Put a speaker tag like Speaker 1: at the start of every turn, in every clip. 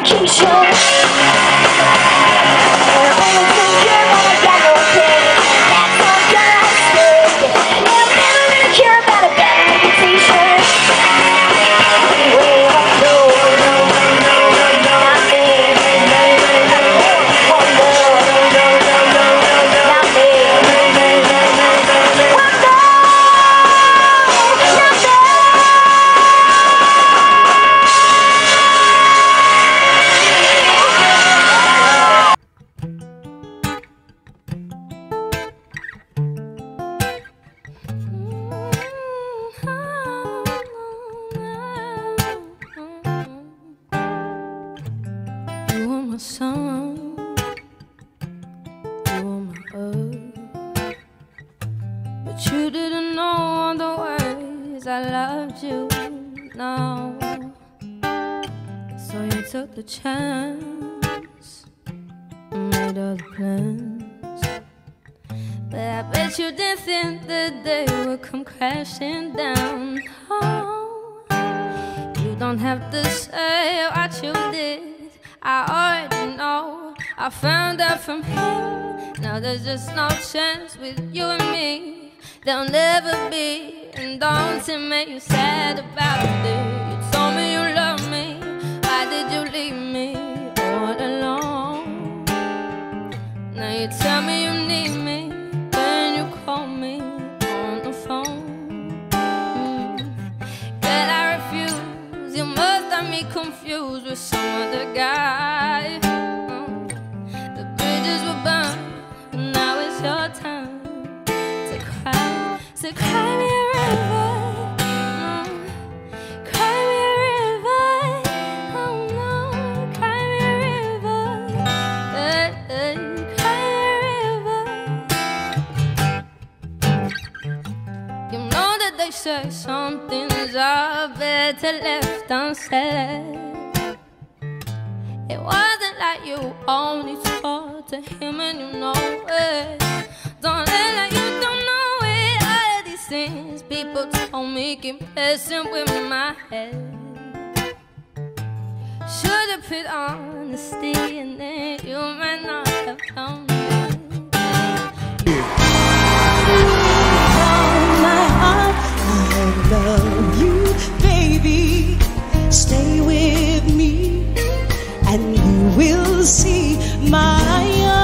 Speaker 1: The chance, made other plans, but I bet you didn't think the day would come crashing down. Oh, you don't have to say what you did, I already know. I found out from him. Now there's just no chance with you and me. There'll never be, and don't it make you sad about it? You told me you love me. Why did you leave me all alone? Now you tell me you need me when you call me on the phone. But I refuse, you must have me confused with some other guy. The bridges were burned, and now it's your turn to cry, to cry me a river. Say some things are better left unsaid. It wasn't like you only talked to him and you know it. Don't act like you don't know it. All of these things people told me keep messing with my head. Should've put honesty and then you might not have known it.
Speaker 2: I love you, baby. Stay with me, and you will see my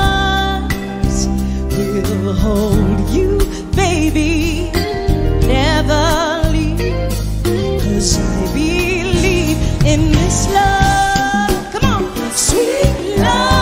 Speaker 2: arms will hold you, baby. Never leave, 'cause I believe in this love. Come on, sweet love.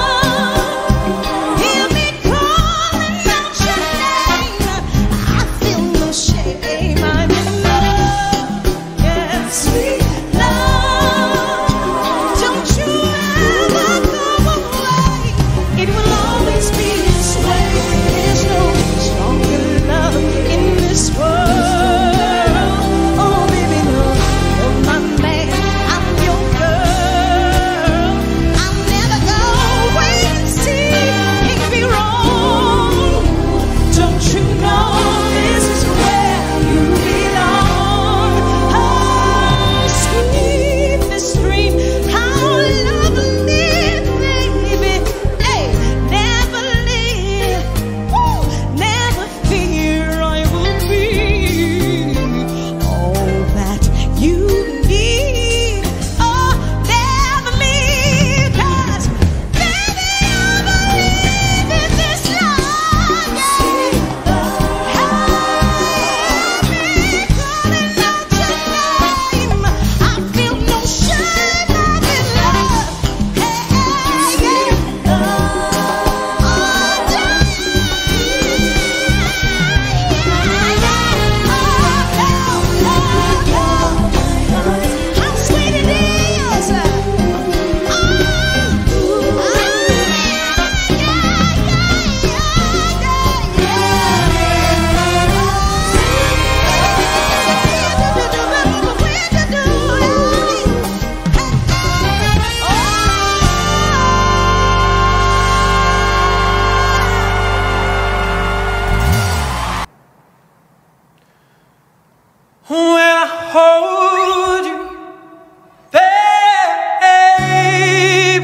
Speaker 3: hold you, baby.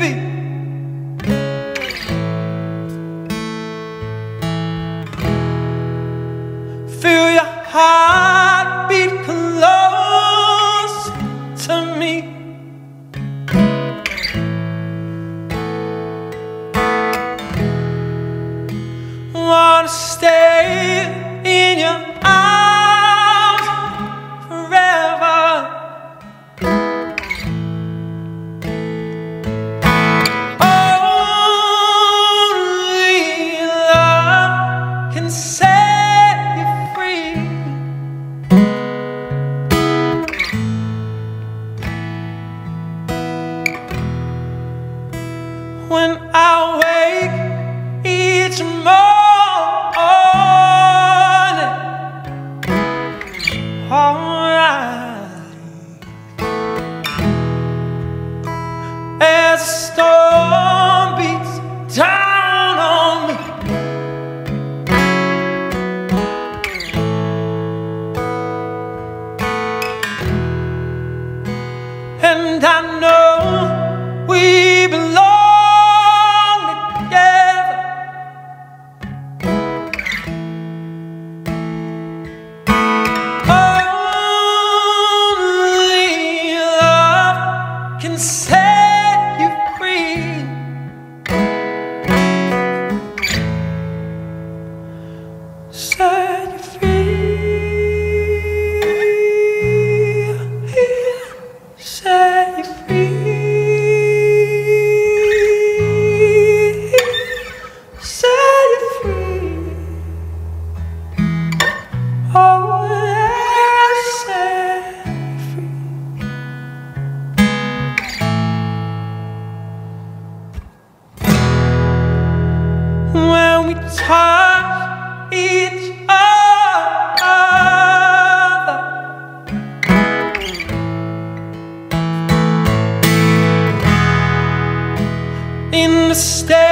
Speaker 3: and I know we belong together. Only love can set you free. Set you free. Set you free. Set you free. Oh, set you free. When we touch each other, in the state